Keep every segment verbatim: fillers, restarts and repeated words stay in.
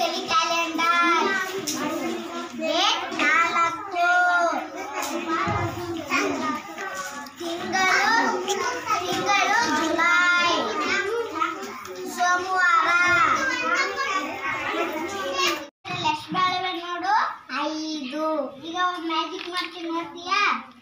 Monthly calendar. Date ನಾಲ್ಕು. ತಿಂಗಳು ತಿಂಗಳು ಜುಲೈ. ಸೋಮವಾರ. ಎಷ್ಟು ಬಾಳೆವೆ ನೋಡು? ಐದು. ಈಗ ಒಂದು ಮ್ಯಾಜಿಕ್ ಮಾಡ್ತೀನಿ, ನೋಡ್ತೀಯಾ?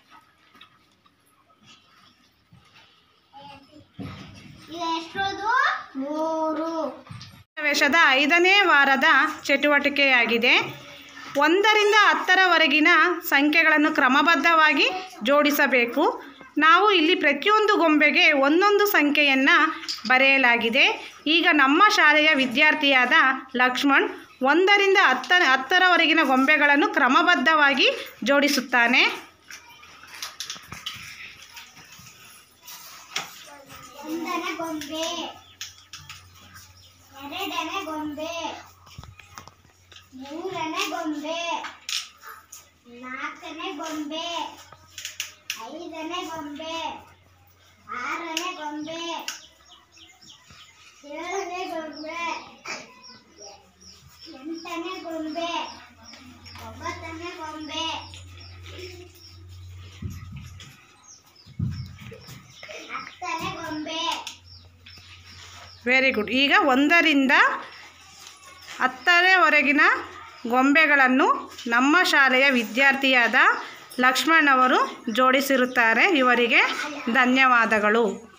ಈಗ ಎಷ್ಟೋದು? ಮೂರು. ಸಮಾವೇಶದ ಐದನೇ ವಾರದ ಚಟುವಟಿಕೆಯಾಗಿದೆ. ಒಂದರಿಂದ ಹತ್ತರವರೆಗಿನ ಸಂಖ್ಯೆಗಳನ್ನು ಕ್ರಮಬದ್ಧವಾಗಿ ಜೋಡಿಸಬೇಕು. ನಾವು ಇಲ್ಲಿ ಪ್ರತಿಯೊಂದು ಗೊಂಬೆಗೆ ಒಂದೊಂದು ಸಂಖ್ಯೆಯನ್ನು ಬರೆಯಲಾಗಿದೆ. ಈಗ ನಮ್ಮ ಶಾಲೆಯ ವಿದ್ಯಾರ್ಥಿಯಾದ ಲಕ್ಷ್ಮಣ್ ಒಂದರಿಂದ ಹತ್ತ ಹತ್ತರವರೆಗಿನ ಗೊಂಬೆಗಳನ್ನು ಕ್ರಮಬದ್ಧವಾಗಿ ಜೋಡಿಸುತ್ತಾನೆ. ಒಂದನೇ ಗೊಂಬೆ, ಎರಡನೇ ಗೊಂಬೆ, ಮೂರನೇ ಗೊಂಬೆ, ನಾಲ್ಕನೇ ಗೊಂಬೆ, ಐದನೇ ಗೊಂಬೆ, ಆರನೇ ಗೊಂಬೆ, ಏಳನೇ ಗೊಂಬೆ, ಎಂಟನೇ ಗೊಂಬೆ, ಒಂಬತ್ತನೇ ಗೊಂಬೆ, ಹತ್ತನೇ ಗೊಂಬೆ. Very good. ಈಗ ಒಂದರಿಂದ ಹತ್ತರವರೆಗಿನ ಗೊಂಬೆಗಳನ್ನು ನಮ್ಮ ಶಾಲೆಯ ವಿದ್ಯಾರ್ಥಿಯಾದ ಲಕ್ಷ್ಮಣ್ ಅವರು ಜೋಡಿಸಿರುತ್ತಾರೆ. ಇವರಿಗೆ ಧನ್ಯವಾದಗಳು.